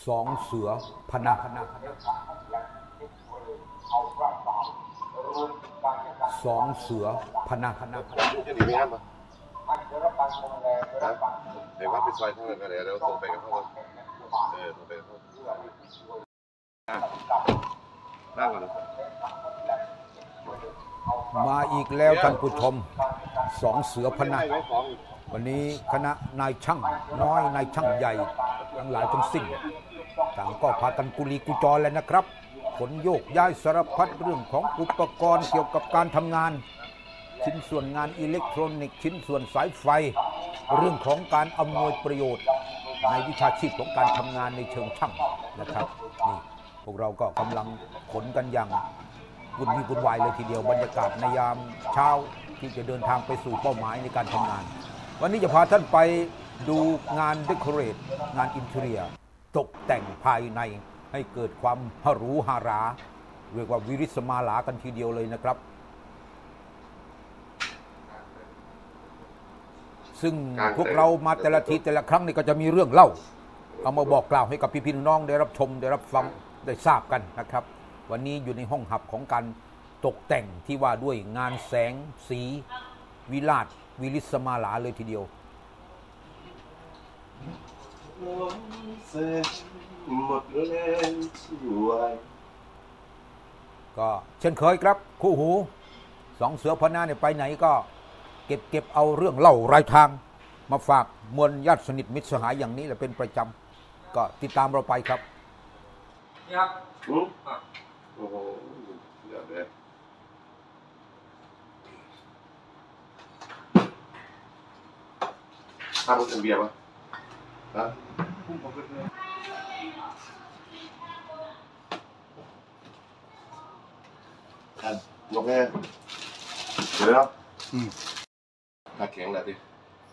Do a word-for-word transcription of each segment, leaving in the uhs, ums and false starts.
สองเสือพนะสองเสือพนะจะหนีไม่งั้นปะเดี๋ยวว่าไปซอยข้างนั้นกันเดี๋ยวเราตรงไปกับเขาเออตรงไปกับเขานั่งก่อนนะมาอีกแล้วท่านผู้ชมสองเสือพนะวันนี้คณะนายช่างน้อยนายช่างใหญ่ทั้งหลายทั้งสิ้นต่างก็พากันกุลีกุจอแล้วนะครับขนโยกย้ายสารพัดเรื่องของอุปกรณ์เกี่ยวกับการทำงานชิ้นส่วนงานอิเล็กทรอนิกส์ชิ้นส่วนสายไฟเรื่องของการอำนวยประโยชน์ในวิชาชีพของการทำงานในเชิงช่างนะครับนี่พวกเราก็กำลังขนกันอย่างวุ่นวี่วุ่นวายเลยทีเดียวบรรยากาศในยามเช้าที่จะเดินทางไปสู่เป้าหมายในการทำงานวันนี้จะพาท่านไปดูงานเดคอเรทงานอินเทเรียตกแต่งภายในให้เกิดความหรูหราเรียกว่าวิริศมาลากันทีเดียวเลยนะครับซึ่งพวกเรามาแต่ละทีแต่ละครั้งนี่ก็จะมีเรื่องเล่าเอามาบอกกล่าวให้กับพี่ๆน้องได้รับชมได้รับฟังได้ทราบกันนะครับวันนี้อยู่ในห้องหับของการตกแต่งที่ว่าด้วยงานแสงสีวิราชวิริศมาลาเลยทีเดียวก็เช่นเคยครับคู่หูสองเสือพนะเนี่ยไปไหนก็เก็บเก็บเอาเรื่องเล่ารายทางมาฝากมวลญาติสนิทมิตรสหายอย่างนี้แหละเป็นประจำก็ติดตามเราไปครับครับโอ้โหเดี๋ยวเดี๋ยวทำเป็นเบียร์ป่ะฮะกันยกแค่เดี๋ยวนะขาแข็งแล้วดิ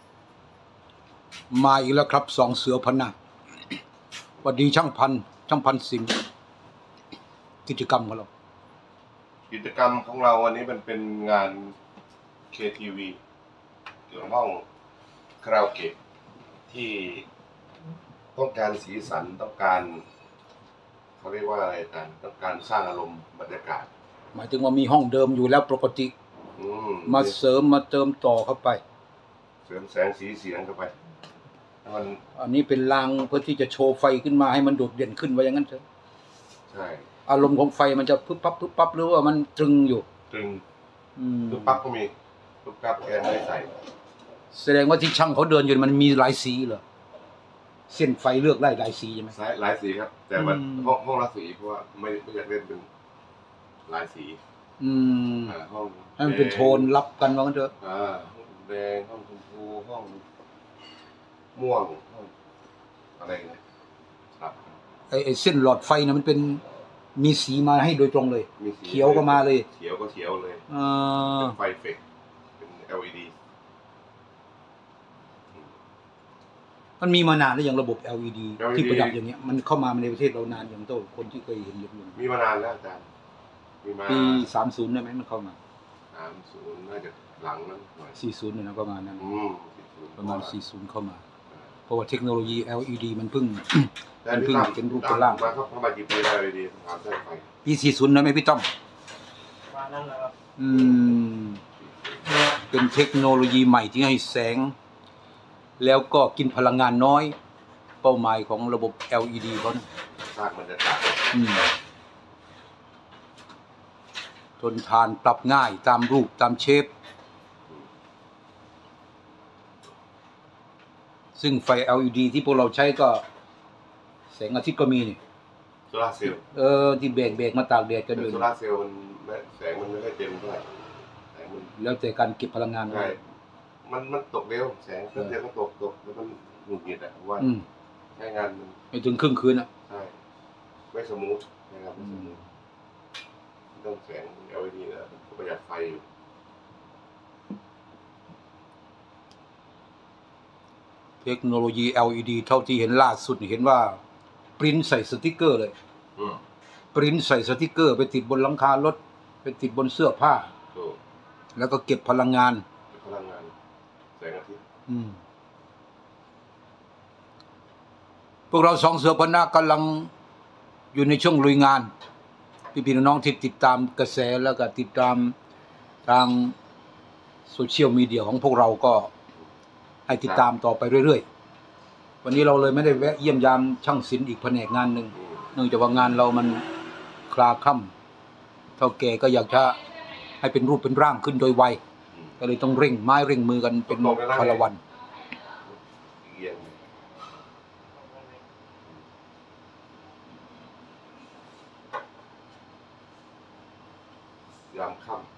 มาอีกแล้วครับสองเสือพนะสวัสดีช่างพันช่างพันสิงห์กิจกรรมของเรากิจกรรมของเราวันนี้มันเป็นงาน เค ที วี เกี่ยวกับห้องคาราโอเกะที่ต้องการสีสันต้องการเขาเรียกว่าอะไรกันต้องการสร้างอารมณ์บรรยากาศหมายถึงว่ามีห้องเดิมอยู่แล้วปกติมาเสริมมาเติมต่อเข้าไปเสริมแสงสีเสียงเข้าไปมันอันนี้เป็นรางเพื่อที่จะโชว์ไฟขึ้นมาให้มันโดดเด่นขึ้นไว้อย่างนั้นเถอะใช่อารมณ์ของไฟมันจะปึ๊บปั๊บปึ๊บปั๊บหรือว่ามันตรึงอยู่ตรึงปึ๊บปั๊บก็มีปึ๊บปั๊บแกไม่ใส่แสดงว่าที่ช่างเขาเดินอยู่มันมีหลายสีเหรอเส้นไฟเลือกได้หลายสีใช่ไหมหลายสีครับแต่ว่าห้องห้องละสีเพราะว่าไม่ไม่อยากเล่นเป็นหลายสีอืมห้องให้มันเป็นโทนรับกันว่างั้นเถอะอ่าห้องแดงห้องชมพูห้องม่วงห้องอะไรเนี่ยครับไอไอเส้นหลอดไฟเนี่ยมันเป็นมีสีมาให้โดยตรงเลยเขียวก็มาเลยเขียวก็เขียวเลยอ่าไฟเฟกเป็น แอล อี ดีมันมีมานานแล้วอย่างระบบ แอล อี ดี ที่ประดับอย่างเงี้ยมันเข้ามาในประเทศเรานานอย่างโตคนที่เคยเห็นอย่างนี้มีมานานแล้วอาจารย์มีมาปีสามสิบได้ไหมมันเข้ามาสามสิบน่าจะหลังนั้นหน่อยสี่สิบเนี่ยนะประมาณนั้นอืมประมาณสี่สิบเข้ามาเพราะว่าเทคโนโลยี แอล อี ดี มันเพิ่งมันเพิ่งเป็นรูปเป็นร่างมาเข้ามากี่ปีแล้ว แอล อี ดี ถามได้ไปปีสี่สิบนะไหมพี่ต้อมประมาณนั้นแหละครับอืมเป็นเทคโนโลยีใหม่ที่ให้แสงแล้วก็กินพลังงานน้อยเป้าหมายของระบบ แอล อี ดี เขานะสร้างบรรยากาศทนทานปรับง่ายตามรูปตามเชฟซึ่งไฟ แอล อี ดี ที่พวกเราใช้ก็แสงอาทิตย์ก็มีนี่โซลาร์เซลล์เออที่เบรกเบรกมาตากแดดกันอยู่โซลาร์เซลล์มันแสงมันไม่ค่อยเต็มเท่าไหร่แล้วแต่การเก็บพลังงานใช่มันมันตกเร็วแสงแป๊บเดียวก็ตกตกแล้วมันหงุดหงิดอ่ะว่าใช้งานไม่ถึงครึ่งคืนอ่ะใช่ไม่สมูทนะครับไม่สมูทต้องแสง แอล อี ดี นะประหยัดไฟอยู่เทคโนโลยี แอล อี ดี เท่าที่เห็นล่าสุดเห็นว่าปริ้นใส่สติกเกอร์เลยปริ้นใส่สติกเกอร์ไปติดบนหลังคารถไปติดบนเสื้อผ้าแล้วก็เก็บพลังงานพลังงานแสงอาทิตย์พวกเราสองเสือพนะกำลังอยู่ในช่วงลุยงานพี่พี่น้องที่ติดตามกระแสแล้วก็ติดตามทางโซเชียลมีเดียของพวกเราก็ให้ติดตามต่อไปเรื่อยๆวันนี้เราเลยไม่ได้แวะเยี่ยมยามช่างศิลป์อีกแผนกงานหนึ่งเนื่องจากว่างานเรามันคลาคล่ำเท่าแก่ก็อยากจะให้เป็นรูปเป็นร่างขึ้นโดยไวก็เลยต้องเร่งไม้เร่งมือกันเป็นพลวันยามค่ำ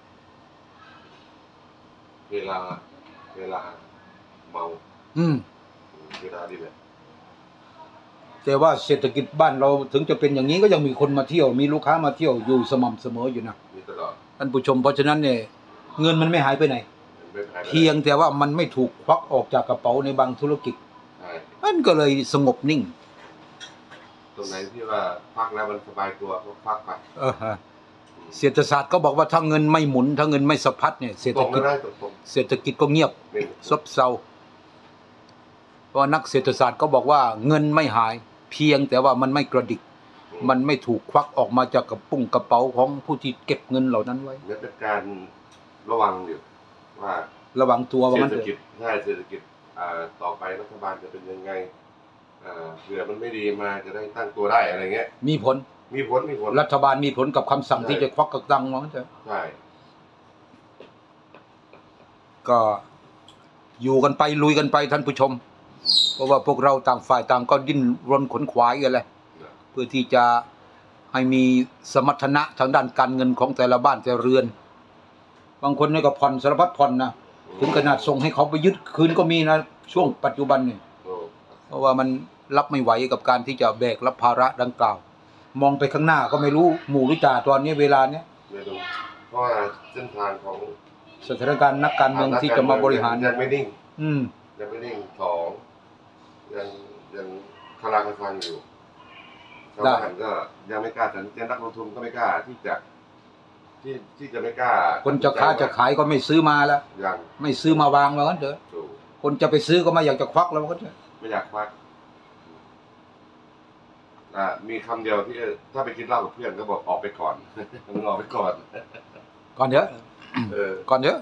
เวลาเวลาเมาอืมเวลาดีเลยแต่ว่าเศรษฐกิจบ้านเราถึงจะเป็นอย่างนี้ก็ยังมีคนมาเที่ยวมีลูกค้ามาเที่ยวอยู่สม่ำเสมออยู่นะมีตลอดท่านผู้ชมเพราะฉะนั้นเนี่ยเงินมันไม่หายไปไหนเพียงแต่ว่ามันไม่ถูกควักออกจากกระเป๋าในบางธุรกิจมันก็เลยสงบนิ่งตรงไหนที่ว่าพักแล้วมันสบายตัวก็พักไปเออเศรษฐศาสตร์ก็บอกว่าถ้าเงินไม่หมุนถ้าเงินไม่สะพัดเนี่ยเศรษฐกิจเศรษฐกิจก็เงียบซบเซาเพราะนักเศรษฐศาสตร์ก็บอกว่าเงินไม่หายเพียงแต่ว่ามันไม่กระดิกมันไม่ถูกควักออกมาจากกระปุ้งกระเป๋าของผู้ที่เก็บเงินเหล่านั้นไว้นี่เป็นการระวังอยู่ว่าระวังตัวว่าเศรษฐกิจใช่เศรษฐกิจต่อไปรัฐบาลจะเป็นยังไงเผื่อมันไม่ดีมาจะได้ตั้งตัวได้อะไรเงี้ยมีผลมีผลมีผลรัฐบาลมีผลกับคำสั่งที่จะควักกระตังมั้งใช่ใช่ก็อยู่กันไปลุยกันไปท่านผู้ชมเพราะว่าพวกเราต่างฝ่ายต่างก็ดิ้นรนขนขวายกันเลยเพื่อที่จะให้มีสมรรถนะทางด้านการเงินของแต่ละบ้านแต่เรือนบางคนนี่ก็ผ่อนสารพัดผ่อนนะถึงขนาดส่งให้เขาไปยึดคืนก็มีนะช่วงปัจจุบันเนี่ยเพราะว่ามันรับไม่ไหวกับการที่จะแบกรับภาระดังกล่าวมองไปข้างหน้าก็ไม่รู้หมู่หรือจ่าตอนนี้เวลาเนี้ยไม่รู้เพราะว่าเส้นทางของสถานการณ์นักการเมืองที่จะมาบริหารยังไม่นิ่งอืมยังไม่นิ่งสองยังยังคลางคลังอยู่ชาวบ้านก็ยังไม่กล้าแต่นักลงทุนก็ไม่กล้าที่จะที่ที่จะไม่กล้าคนจะค้าจะขายก็ไม่ซื้อมาแล้วยังไม่ซื้อมาวางแล้วกันเถอะคนจะไปซื้อก็ไม่อยากจะควักแล้วกันเถอะไม่อยากควักอ่ามีคำเดียวที่ถ้าไปกินเหล้ากับเพื่อนก็บอกออกไปก่อนมึงออกไปก่อนก่อนเถอะก่อนเถอะ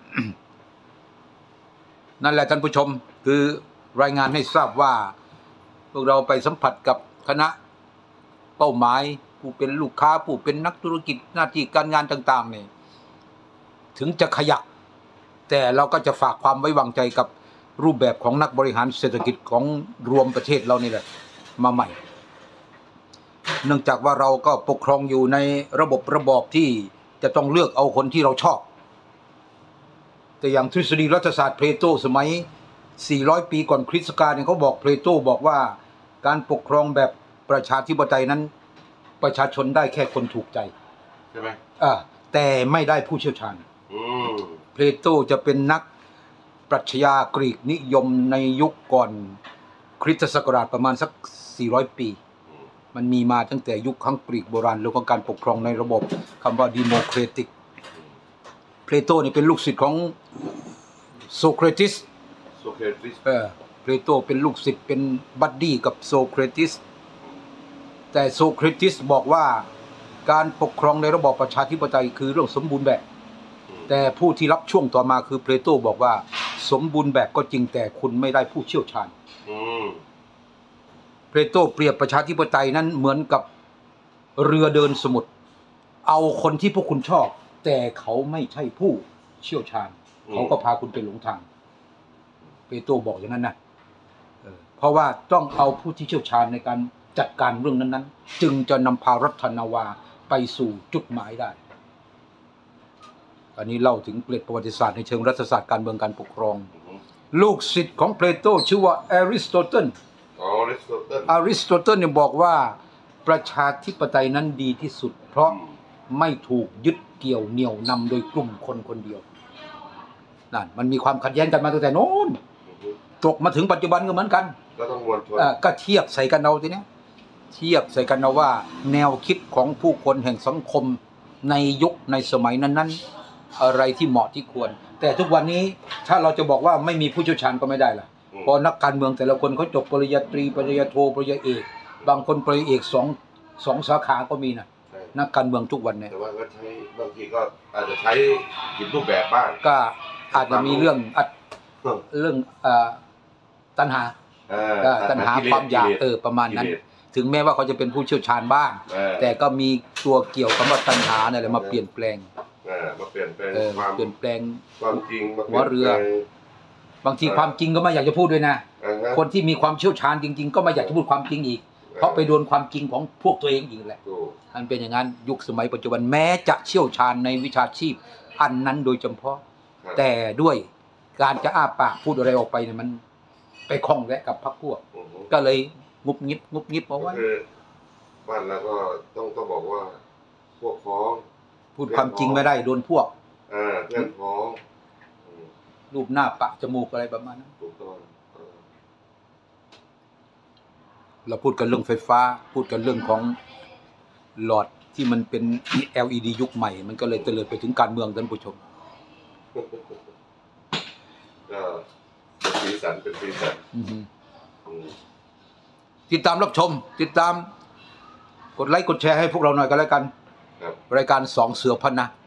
นั่นแหละท่านผู้ชมคือรายงานให้ทราบว่าพวกเราไปสัมผัสกับคณะเป้าหมายผู้เป็นลูกค้าผู้เป็นนักธุรกิจหน้าที่การงานต่างๆเนี่ยถึงจะขยักแต่เราก็จะฝากความไว้วางใจกับรูปแบบของนักบริหารเศรษฐกิจของรวมประเทศเรานี่แหละมาใหม่เนื่องจากว่าเราก็ปกครองอยู่ในระบบระบอบที่จะต้องเลือกเอาคนที่เราชอบแต่อย่างทฤษฎีรัฐศาสตร์เพลโตสมัยสี่ร้อยปีก่อนคริสต์กาลเนี่ยเขาบอกเพลโตบอกว่าการปกครองแบบประชาธิปไตยนั้นประชาชนได้แค่คนถูกใจใช่ไหมอ่าแต่ไม่ได้ผู้เชี่ยวชาญเพลโตจะเป็นนักปรัชญากรีกนิยมในยุคก่อนคริสตศักราชประมาณสักสี่ร้อยปีมันมีมาตั้งแต่ยุคขั้งกรีกโบราณเรื่องของการปกครองในระบบคำว่าดิโมเครติกเพลโตนี่เป็นลูกศิษย์ของโซเครติสโซเครติสเออเพลโตเป็นลูกศิษย์เป็นบัดดี้กับโซเครติสแต่โซเครติสบอกว่าการปกครองในระบอบประชาธิปไตยคือเรื่องสมบูรณ์แบบแต่ผู้ที่รับช่วงต่อมาคือเพลโตบอกว่าสมบูรณ์แบบก็จริงแต่คุณไม่ได้ผู้เชี่ยวชาญเพลโตเปรียบประชาธิปไตยนั้นเหมือนกับเรือเดินสมุทรเอาคนที่พวกคุณชอบแต่เขาไม่ใช่ผู้เชี่ยวชาญเขาก็พาคุณไปหลงทางเพลโตบอกอย่างนั้นนะเพราะว่าต้องเอาผู้ที่เชี่ยวชาญในการจัดการเรื่องนั้นๆจึงจะนำพารัฐนาวาไปสู่จุดหมายได้อันนี้เล่าถึงเกร็ดประวัติศาสตร์ในเชิงรัฐศาสตร์การเมืองการปกครองลูกศิษย์ของเพลโตชื่อว่าอริสโตเติลอริสโตเติลอริสโตเติลเนี่ยบอกว่าประชาธิปไตยนั้นดีที่สุดเพราะไม่ถูกยึดเกี่ยวเหนี่ยวนำโดยกลุ่มคนคนเดียวนั่นมันมีความขัดแย้งกันมาตั้งแต่โน้นตกมาถึงปัจจุบันก็เหมือนกันก็ต้องมวลชนก็เทียบใส่กันเอาทีนี้เทียบใส่กันเอาว่าแนวคิดของผู้คนแห่งสังคมในยุคในสมัยนั้นๆอะไรที่เหมาะที่ควรแต่ทุกวันนี้ถ้าเราจะบอกว่าไม่มีผู้เชี่ยวชาญก็ไม่ได้ล่ะเพราะนักการเมืองแต่ละคนเขาจบปริญญาตรีปริญญาโทปริญญาเอกบางคนปริญญาเอกสองสองสาขาก็มีนะนักการเมืองทุกวันเนี่ยแต่ว่าก็ใช้บางทีก็อาจจะใช้ผิดรูปแบบบ้างก็อาจจะมีเรื่องเรื่องตัณหาตัณหาความอยากเออประมาณนั้นถึงแม้ว่าเขาจะเป็นผู้เชี่ยวชาญบ้างแต่ก็มีตัวเกี่ยวกับว่าตัณหาเนี่ยแหละมาเปลี่ยนแปลงมาเปลี่ยนแปลงความเปลี่ยนแปลงความจริงหัวเรือบางทีความจริงก็ไม่อยากจะพูดด้วยนะคนที่มีความเชี่ยวชาญจริงๆก็ไม่อยากจะพูดความจริงอีกเพราะไปโดนความจริงของพวกตัวเองอีกแหละมันเป็นอย่างนั้นยุคสมัยปัจจุบันแม้จะเชี่ยวชาญในวิชาชีพอันนั้นโดยเฉพาะแต่ด้วยการจะอ้าปากพูดอะไรออกไปเนี่ยมันไปคล้องแวะกับพรรคพวกก็เลยงุบงิบงุบงิบเอาไว้บ้านแล้วก็ต้องต้องบอกว่าพวกพ้องพูดความจริงไม่ได้โดนพวกอ่าเพื่อนพ้องรูปหน้าปะจมูกอะไรประมาณนั้นถูกต้องเราพูดกันเรื่องไฟฟ้าพูดกันเรื่องของหลอดที่มันเป็น แอล อี ดี ยุคใหม่มันก็เลยเตลิดไปถึงการเมืองท่านผู้ชมก็เป็นสีสันเป็นสีสันติดตามรับชมติดตามกดไลค์กดแชร์ให้พวกเราหน่อยกันแล้วกันรายการสองเสือพนะ